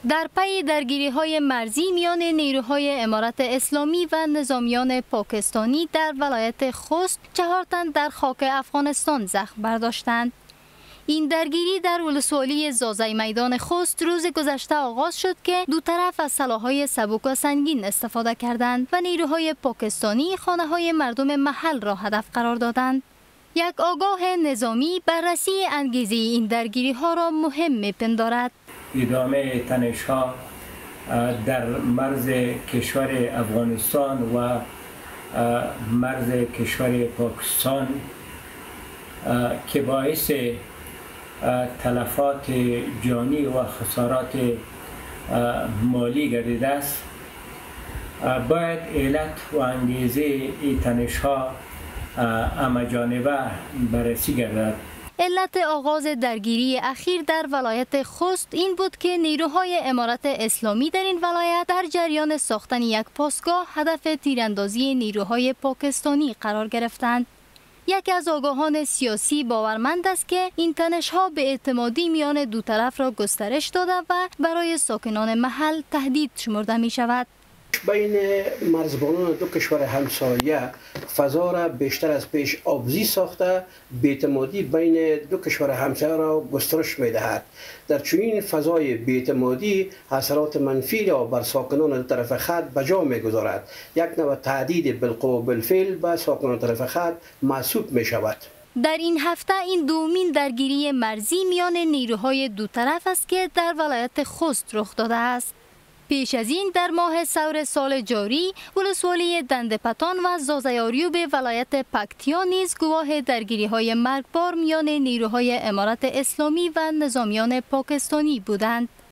در پی درگیری‌های مرزی میان نیروهای امارت اسلامی و نظامیان پاکستانی در ولایت خوست 4 تن در خاک افغانستان زخم برداشتند. این درگیری در ولسوالی زازای میدان خوست روز گذشته آغاز شد که دو طرف از سلاح‌های سبک و سنگین استفاده کردند و نیروهای پاکستانی خانه‌های مردم محل را هدف قرار دادند. یک آگاه نظامی بررسی انگیزه این درگیری‌ها را مهم می‌پندارد. ادامه تنش‌ها در مرز کشور افغانستان و مرز کشور پاکستان که باعث تلفات جانی و خسارات مالی گردیده است، باید علت و انگیزه این تنش‌ها همه‌جانبه بررسی گردد. علت آغاز درگیری اخیر در ولایت خوست این بود که نیروهای امارت اسلامی در این ولایت در جریان ساختن یک پاسگاه هدف تیراندازی نیروهای پاکستانی قرار گرفتند. یکی از آگاهان سیاسی باورمند است که این تنش‌ها به اعتمادی میان دو طرف را گسترش داده و برای ساکنان محل تهدید شمرده می شود. بین مرزبانان دو کشور همسایه فضا را بیشتر از پیش آبزی ساخته بی‌اعتمادی بین دو کشور همسایه را گسترش می‌دهد. در چنین فضای بی‌اعتمادی اثرات منفی را بر ساکنان دو طرف خط به جا می‌گذارد. یک نوع تهدید بالقوه بالفعل به ساکنان طرف خط محسوب می‌شود. در این هفته این دومین درگیری مرزی میان نیروهای دو طرف است که در ولایت خوست رخ داده است. پیش از این در ماه سور سال جاری ولسوالی دندپتان و زازیاریوب ولایت پکتیا نیز گواه درگیری‌های مرگبار میان نیروهای امارت اسلامی و نظامیان پاکستانی بودند.